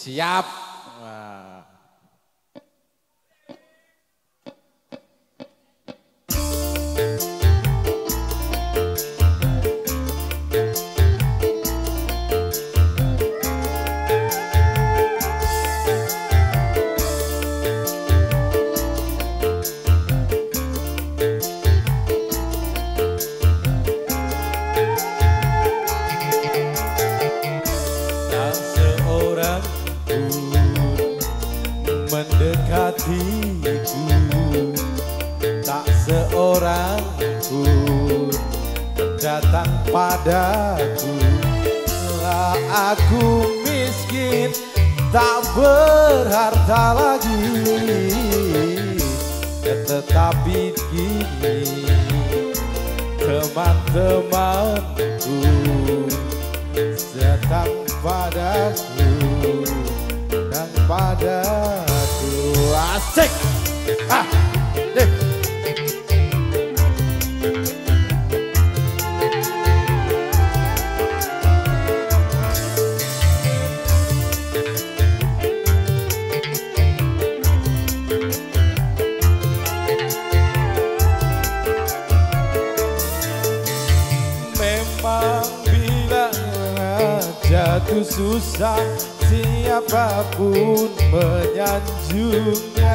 Siap. Wah. Mendekatiku, tak seorang pun datang padaku. Lah aku miskin, tak berharta lagi, tetapi kini teman-temanku datang padaku dan padaku. Asik. Ah, deh. Memang bila jatuh susah, siapapun menyanjungnya.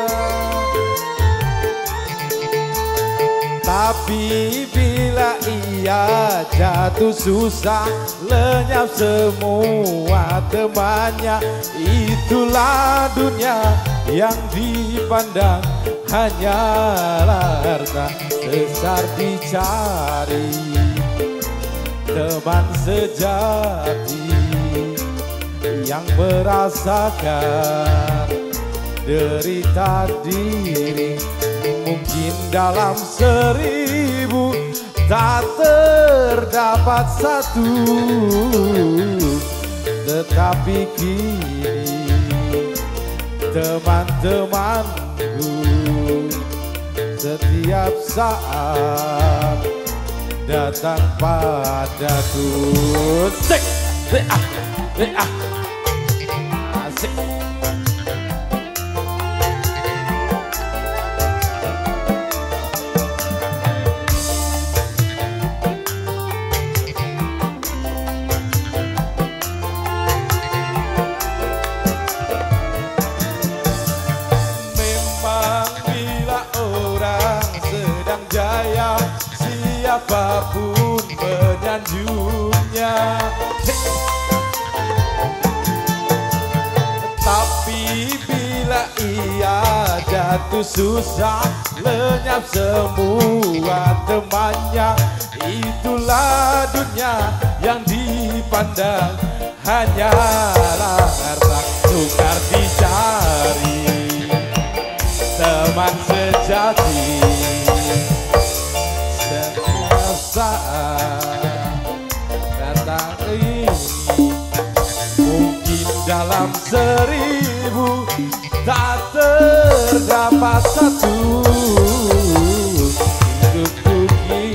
Tapi bila ia jatuh susah, lenyap semua temannya. Itulah dunia yang dipandang hanyalah harta. Sesar dicari teman sejati yang merasakan derita diri. Mungkin dalam 1000 tak terdapat satu, tetapi kini teman-temanku setiap saat datang padaku. Sik, asik. Memang bila orang sedang jaya, siapapun menyanjungnya. Tapi bila ia jatuh susah, lenyap semua temannya. Itulah dunia yang dipandang hanyalah harta. Sukar dicari teman sejati setiap saat datang ini. Mungkin dalam 1000 tak terdapat satu untukku kini.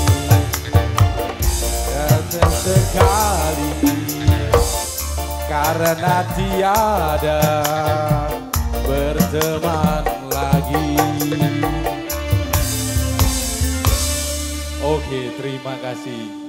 Dan sekali karena tiada berteman lagi. Oke, terima kasih.